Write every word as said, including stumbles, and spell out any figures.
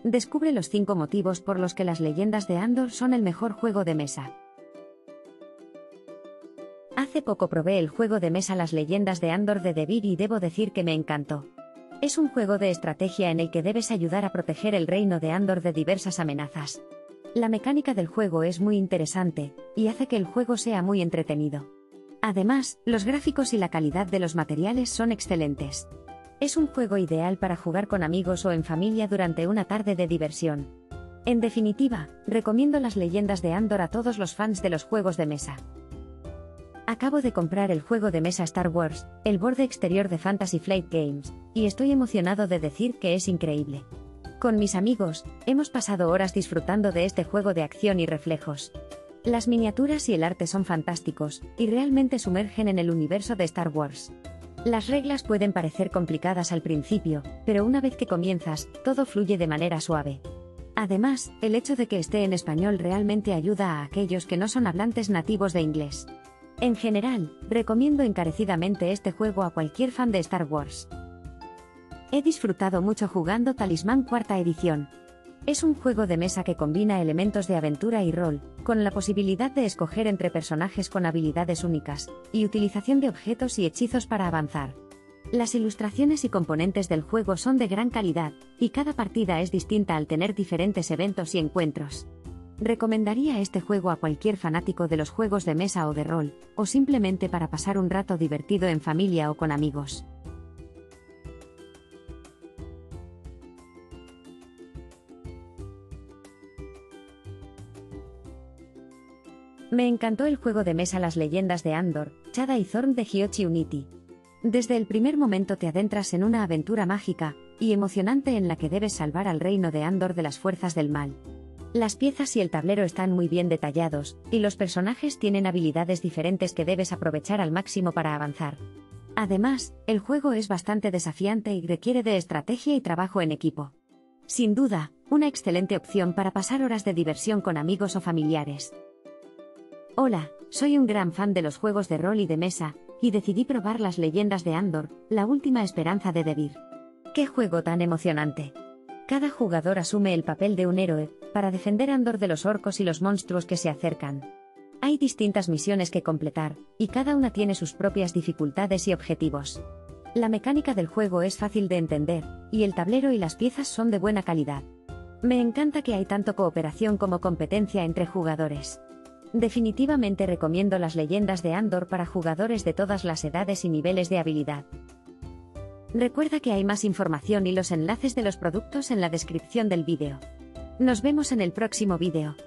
Descubre los cinco motivos por los que las leyendas de Andor son el mejor juego de mesa. Hace poco probé el juego de mesa Las leyendas de Andor de Devir y debo decir que me encantó. Es un juego de estrategia en el que debes ayudar a proteger el reino de Andor de diversas amenazas. La mecánica del juego es muy interesante, y hace que el juego sea muy entretenido. Además, los gráficos y la calidad de los materiales son excelentes. Es un juego ideal para jugar con amigos o en familia durante una tarde de diversión. En definitiva, recomiendo Las leyendas de Andor a todos los fans de los juegos de mesa. Acabo de comprar el juego de mesa Star Wars, el borde exterior de Fantasy Flight Games, y estoy emocionado de decir que es increíble. Con mis amigos, hemos pasado horas disfrutando de este juego de acción y reflejos. Las miniaturas y el arte son fantásticos, y realmente sumergen en el universo de Star Wars. Las reglas pueden parecer complicadas al principio, pero una vez que comienzas, todo fluye de manera suave. Además, el hecho de que esté en español realmente ayuda a aquellos que no son hablantes nativos de inglés. En general, recomiendo encarecidamente este juego a cualquier fan de Star Wars. He disfrutado mucho jugando Talismán cuarta edición. Es un juego de mesa que combina elementos de aventura y rol, con la posibilidad de escoger entre personajes con habilidades únicas, y utilización de objetos y hechizos para avanzar. Las ilustraciones y componentes del juego son de gran calidad, y cada partida es distinta al tener diferentes eventos y encuentros. Recomendaría este juego a cualquier fanático de los juegos de mesa o de rol, o simplemente para pasar un rato divertido en familia o con amigos. Me encantó el juego de mesa Las leyendas de Andor, Chada y Thorn de Hyochi Unity. Desde el primer momento te adentras en una aventura mágica y emocionante en la que debes salvar al reino de Andor de las fuerzas del mal. Las piezas y el tablero están muy bien detallados, y los personajes tienen habilidades diferentes que debes aprovechar al máximo para avanzar. Además, el juego es bastante desafiante y requiere de estrategia y trabajo en equipo. Sin duda, una excelente opción para pasar horas de diversión con amigos o familiares. Hola, soy un gran fan de los juegos de rol y de mesa, y decidí probar Las leyendas de Andor, la última esperanza de Devir. ¡Qué juego tan emocionante! Cada jugador asume el papel de un héroe, para defender Andor de los orcos y los monstruos que se acercan. Hay distintas misiones que completar, y cada una tiene sus propias dificultades y objetivos. La mecánica del juego es fácil de entender, y el tablero y las piezas son de buena calidad. Me encanta que hay tanto cooperación como competencia entre jugadores. Definitivamente recomiendo Las leyendas de Andor para jugadores de todas las edades y niveles de habilidad. Recuerda que hay más información y los enlaces de los productos en la descripción del vídeo. Nos vemos en el próximo vídeo.